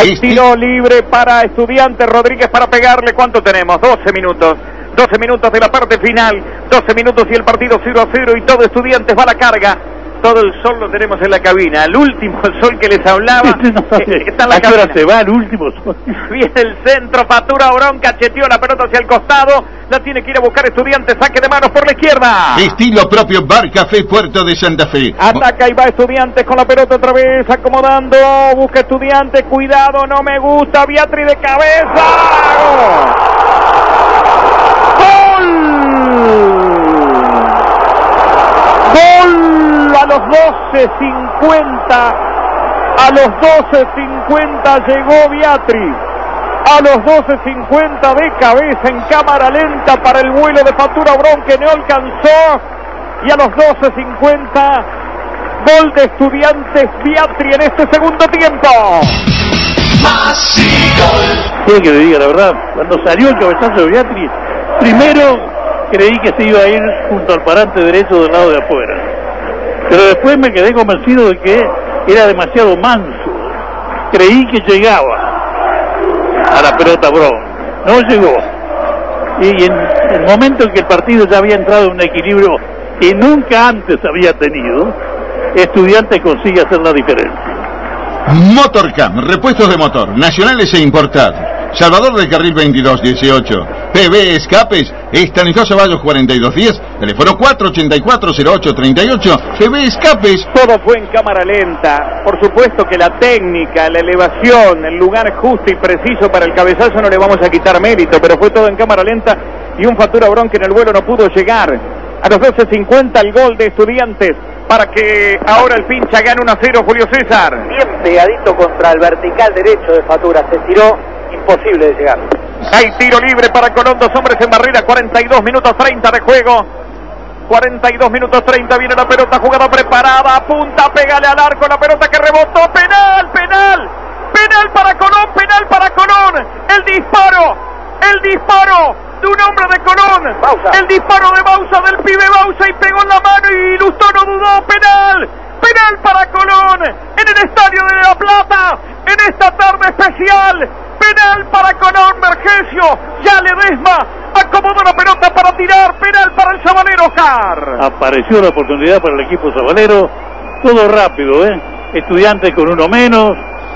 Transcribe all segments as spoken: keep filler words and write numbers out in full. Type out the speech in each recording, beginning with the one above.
Hay tiro libre para Estudiantes. Rodríguez para pegarle. ¿Cuánto tenemos? doce minutos. doce minutos de la parte final. doce minutos y el partido cero a cero y todo Estudiantes va a la carga. Todo el sol lo tenemos en la cabina. El último sol que les hablaba no, eh, está en la ¿a qué hora cabina. se va el último sol? Viene el centro, Fatura Brón, cacheteó la pelota hacia el costado. La tiene que ir a buscar Estudiantes. Saque de manos por la izquierda. Estilo propio Bar Café Puerto de Santa Fe. Ataca y va Estudiantes con la pelota otra vez, acomodando. Busca Estudiantes, cuidado, no me gusta. Beatriz de cabeza. ¡Gol! ¡Gol! A los doce cincuenta, a los doce cincuenta llegó Beatriz, a los doce cincuenta de cabeza en cámara lenta para el vuelo de Fatura Brón que no alcanzó, y a los doce cincuenta gol de Estudiantes Beatriz en este segundo tiempo. Quiero que le diga la verdad, cuando salió el cabezazo de Beatriz, primero creí que se iba a ir junto al parante derecho del lado de afuera. Pero después me quedé convencido de que era demasiado manso. Creí que llegaba a la pelota Brón. No llegó. Y en el momento en que el partido ya había entrado en un equilibrio que nunca antes había tenido, Estudiantes consigue hacer la diferencia. Motorcam, repuestos de motor, nacionales e importados. Salvador del Carril veintidós dieciocho. P B Escapes, Estanislao Ceballos cuarenta y dos diez. Teléfono cuatro ochenta y cuatro cero ocho treinta y ocho. P B Escapes. Todo fue en cámara lenta. Por supuesto que la técnica, la elevación, el lugar justo y preciso para el cabezazo no le vamos a quitar mérito, pero fue todo en cámara lenta y un Fatura Brón que en el vuelo no pudo llegar. A los doce cincuenta el gol de Estudiantes para que ahora el pincha gane uno a cero, Julio César. Bien pegadito contra el vertical derecho de Fatura, se tiró, imposible de llegar. Hay tiro libre para Colón, dos hombres en barrera, cuarenta y dos minutos treinta de juego. cuarenta y dos minutos treinta, viene la pelota, jugada preparada, apunta, pégale al arco, la pelota que rebotó, penal, penal, penal para Colón, penal para Colón, el disparo, el disparo de un hombre de Colón, Bausa. El disparo de Bausa, del pibe Bausa, y pegó en la mano y Lustó no dudó, penal, penal para Colón, en el Estadio de La Plata, en esta tarde especial. Penal para Colón, Vergesio, ya Ledesma acomodó la pelota para tirar, penal para el Sabalero, Oscar. Apareció la oportunidad para el equipo sabalero, todo rápido, ¿eh? Estudiantes con uno menos,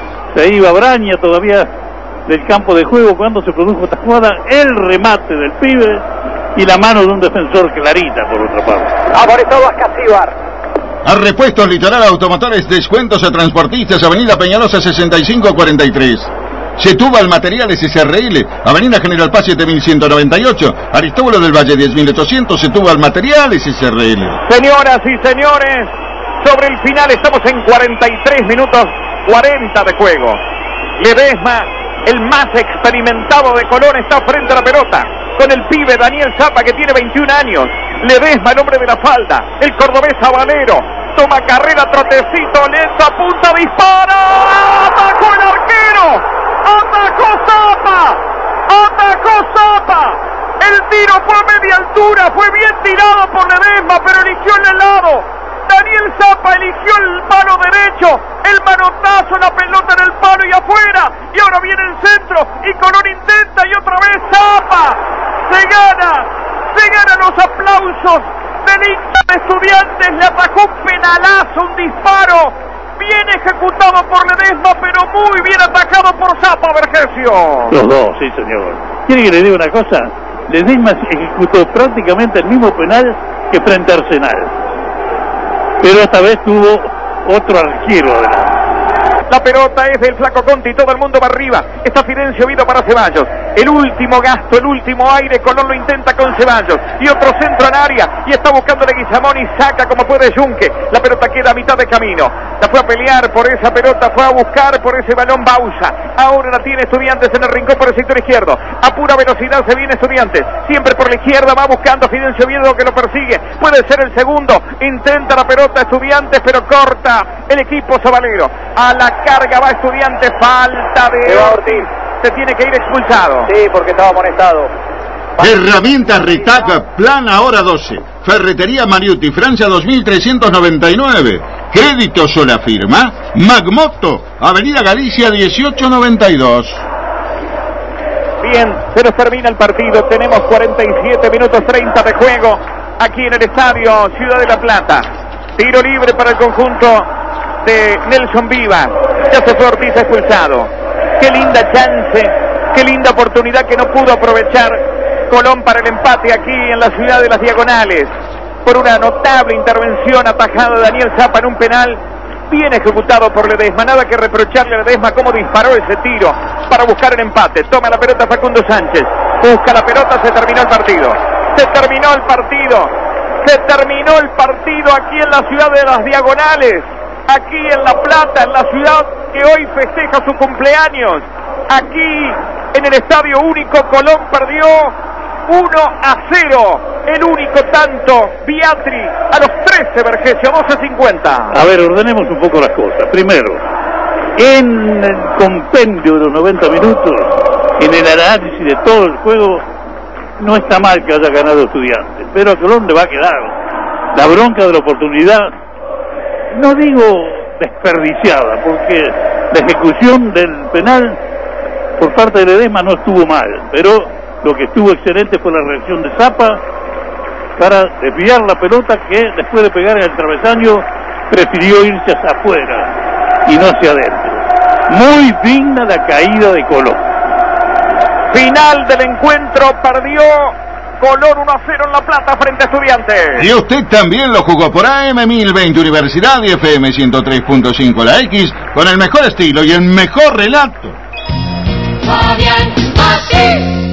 se iba Braña todavía del campo de juego cuando se produjo esta jugada, el remate del pibe y la mano de un defensor clarita por otra parte. Amorizado a Casíbar. A Repuestos Litoral Automotores, descuentos a transportistas, Avenida Peñalosa sesenta y cinco cuarenta y tres. Setúbal Materiales S R L, Avenida General Paz siete mil ciento noventa y ocho, Aristóbulo del Valle diez mil ochocientos, Setúbal Materiales S R L. Señoras y señores, sobre el final estamos en cuarenta y tres minutos cuarenta de juego. Ledesma, el más experimentado de Colón, está frente a la pelota con el pibe Daniel Zapa, que tiene veintiún años. Ledesma, el hombre de la falda, el cordobés Sabalero, toma carrera, trotecito, lento, apunta, dispara, atacó el arquero. ¡Atacó Zapa! ¡Atacó Zapa! El tiro fue a media altura, fue bien tirado por Ledesma, pero eligió el lado. Daniel Zapa eligió el palo derecho, el manotazo, la pelota en el palo y afuera. Y ahora viene el centro y Colón intenta y otra vez Zapa. Se gana, se ganan los aplausos del hincha de Estudiantes. Le atacó un penalazo, un disparo. Bien ejecutado por Ledesma, pero muy bien atacado por Zapa, Vergesio. Los dos, sí señor. ¿Quiere que le diga una cosa? Ledesma ejecutó prácticamente el mismo penal que frente a Arsenal, pero esta vez tuvo otro arquero adelante. La pelota es del Flaco Conti, todo el mundo va arriba. Está Fidencio Vido para Ceballos. El último gasto, el último aire, Colón lo intenta con Ceballos. Y otro centro en área, y está buscando Leguizamón y saca como puede Junque. La pelota queda a mitad de camino. La fue a pelear por esa pelota, fue a buscar por ese balón Bausa. Ahora la tiene Estudiantes en el rincón por el sector izquierdo. A pura velocidad se viene Estudiantes. Siempre por la izquierda va buscando a Fidencio Vido, que lo persigue. Puede ser el segundo. Intenta la pelota Estudiantes, pero corta el equipo sabalero. A la carga va Estudiantes, falta de Ortiz. Se tiene que ir expulsado. Sí, porque estaba amonestado. Herramientas Retac, plan ahora doce. Ferretería Mariutti, Francia dos mil trescientos noventa y nueve. Crédito sola firma. Magmoto, Avenida Galicia dieciocho noventa y dos. Bien, se nos termina el partido. Tenemos cuarenta y siete minutos treinta de juego aquí en el estadio Ciudad de La Plata. Tiro libre para el conjunto de Nelson Vivas. Ya se fue Ortiz expulsado. Qué linda chance, qué linda oportunidad que no pudo aprovechar Colón para el empate aquí en la ciudad de las Diagonales. Por una notable intervención atajada de Daniel Zapa en un penal bien ejecutado por Ledesma. Nada que reprocharle a Ledesma cómo disparó ese tiro para buscar el empate. Toma la pelota Facundo Sánchez. Busca la pelota, se terminó el partido. Se terminó el partido. Se terminó el partido aquí en la ciudad de las Diagonales. Aquí en La Plata, en la ciudad que hoy festeja su cumpleaños. Aquí en el Estadio Único, Colón perdió uno a cero. El único tanto, Biatri, a los trece, Vergesio, doce cincuenta. A ver, ordenemos un poco las cosas. Primero, en el compendio de los noventa minutos, en el análisis de todo el juego, no está mal que haya ganado Estudiantes, pero a Colón le va a quedar la bronca de la oportunidad, no digo desperdiciada, porque la ejecución del penal por parte de Ledesma no estuvo mal, pero lo que estuvo excelente fue la reacción de Zapa para desviar la pelota, que después de pegar en el travesaño prefirió irse hacia afuera y no hacia adentro. Muy digna la caída de Colón. Final del encuentro, perdió Colón uno a cero en La Plata frente a Estudiantes. Y usted también lo jugó por A M mil veinte Universidad y F M ciento tres punto cinco La X, con el mejor estilo y el mejor relato. Fabián Martín.